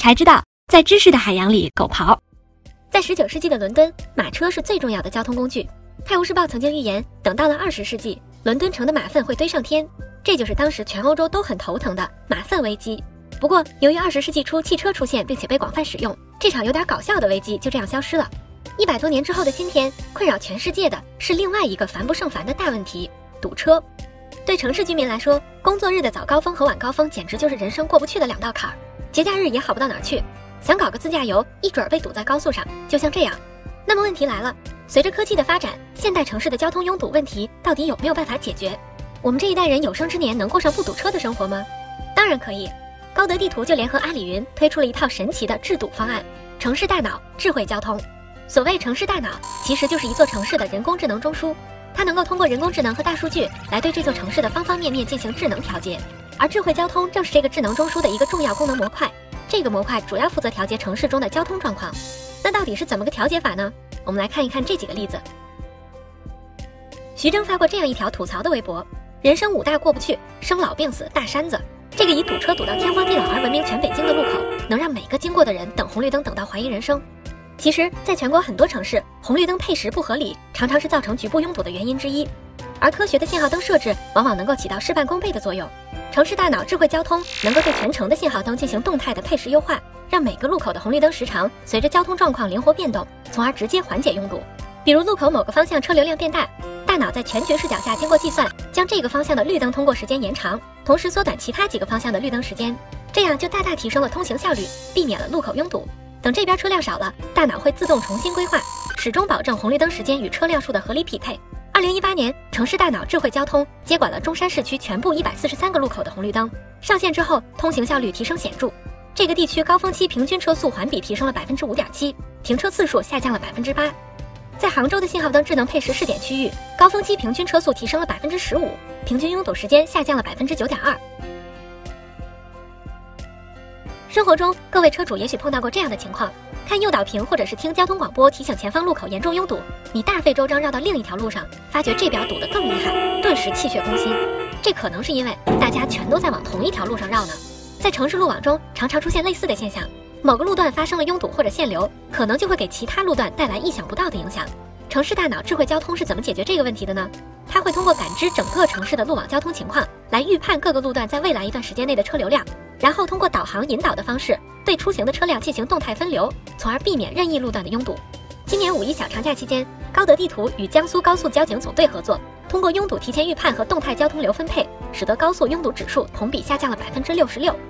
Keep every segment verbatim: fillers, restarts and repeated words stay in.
才知道在知识的海洋里狗刨。 在十九世纪的伦敦，马车是最重要的交通工具。泰晤士报曾经预言，等到了二十世纪，伦敦城的马粪会堆上天，这就是当时全欧洲都很头疼的马粪危机。不过，由于二十世纪初汽车出现并且被广泛使用，这场有点搞笑的危机就这样消失了。一百多年之后的今天，困扰全世界的是另外一个烦不胜烦的大问题——堵车。对城市居民来说，工作日的早高峰和晚高峰简直就是人生过不去的两道坎儿，节假日也好不到哪儿去，想搞个自驾游，一准儿被堵在高速上，就像这样。那么问题来了，随着科技的发展，现代城市的交通拥堵问题到底有没有办法解决？我们这一代人有生之年能过上不堵车的生活吗？当然可以。高德地图就联合阿里云推出了一套神奇的治堵方案——城市大脑智慧交通。所谓城市大脑，其实就是一座城市的人工智能中枢，它能够通过人工智能和大数据来对这座城市的方方面面进行智能调节，而智慧交通正是这个智能中枢的一个重要功能模块。这个模块主要负责调节城市中的交通状况。那到底是怎么个调节法呢？我们来看一看这几个例子。徐峥发过这样一条吐槽的微博：人生五大过不去，生老病死大山子。这个以堵车堵到天荒地老而闻名全北京的路口，能让每个经过的人等红绿灯等到怀疑人生。其实，在全国很多城市，红绿灯配时不合理，常常是造成局部拥堵的原因之一。而科学的信号灯设置，往往能够起到事半功倍的作用。城市大脑智慧交通能够对全城的信号灯进行动态的配时优化，让每个路口的红绿灯时长随着交通状况灵活变动，从而直接缓解拥堵。比如路口某个方向车流量变大，大脑在全局视角下经过计算，将这个方向的绿灯通过时间延长，同时缩短其他几个方向的绿灯时间，这样就大大提升了通行效率，避免了路口拥堵。等这边车辆少了，大脑会自动重新规划，始终保证红绿灯时间与车辆数的合理匹配。二零一八年，城市大脑智慧交通接管了中山市区全部一百四十三个路口的红绿灯，上线之后，通行效率提升显著。这个地区高峰期平均车速环比提升了百分之五点七，停车次数下降了百分之八。在杭州的信号灯智能配时试点区域，高峰期平均车速提升了百分之十五，平均拥堵时间下降了百分之九点二。生活中，各位车主也许碰到过这样的情况：看诱导屏或者是听交通广播提醒前方路口严重拥堵，你大费周章绕到另一条路上，发觉这边堵得更厉害，顿时气血攻心。这可能是因为大家全都在往同一条路上绕呢。在城市路网中，常常出现类似的现象。某个路段发生了拥堵或者限流，可能就会给其他路段带来意想不到的影响。城市大脑智慧交通是怎么解决这个问题的呢？它会通过感知整个城市的路网交通情况，来预判各个路段在未来一段时间内的车流量，然后通过导航引导的方式，对出行的车辆进行动态分流，从而避免任意路段的拥堵。今年五一小长假期间，高德地图与江苏高速交警总队合作，通过拥堵提前预判和动态交通流分配，使得高速拥堵指数同比下降了百分之六十六。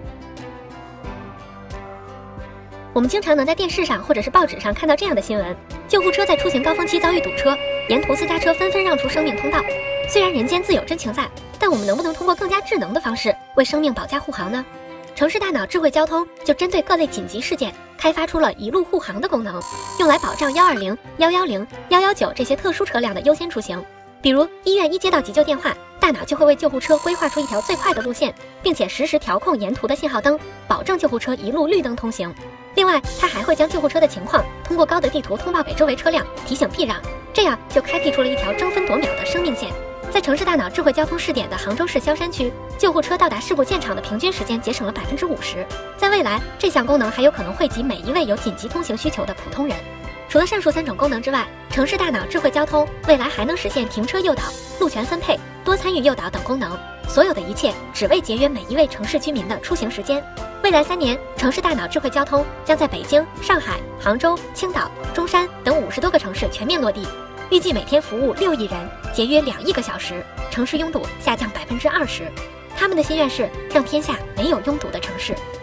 我们经常能在电视上或者是报纸上看到这样的新闻：救护车在出行高峰期遭遇堵车，沿途私家车纷纷让出生命通道。虽然人间自有真情在，但我们能不能通过更加智能的方式为生命保驾护航呢？城市大脑智慧交通就针对各类紧急事件开发出了一路护航的功能，用来保障一二零、一一零、一一九这些特殊车辆的优先出行。比如医院一接到急救电话，大脑就会为救护车规划出一条最快的路线，并且实时调控沿途的信号灯，保证救护车一路绿灯通行。另外，它还会将救护车的情况通过高德地图通报给周围车辆，提醒避让，这样就开辟出了一条争分夺秒的生命线。在城市大脑智慧交通试点的杭州市萧山区，救护车到达事故现场的平均时间节省了百分之五十。在未来，这项功能还有可能惠及每一位有紧急通行需求的普通人。除了上述三种功能之外，城市大脑智慧交通未来还能实现停车诱导、路权分配、多参与诱导等功能。所有的一切只为节约每一位城市居民的出行时间。未来三年，城市大脑智慧交通将在北京、上海、杭州、青岛、中山等五十多个城市全面落地，预计每天服务六亿人，节约两亿个小时，城市拥堵下降百分之二十。他们的心愿是让天下没有拥堵的城市。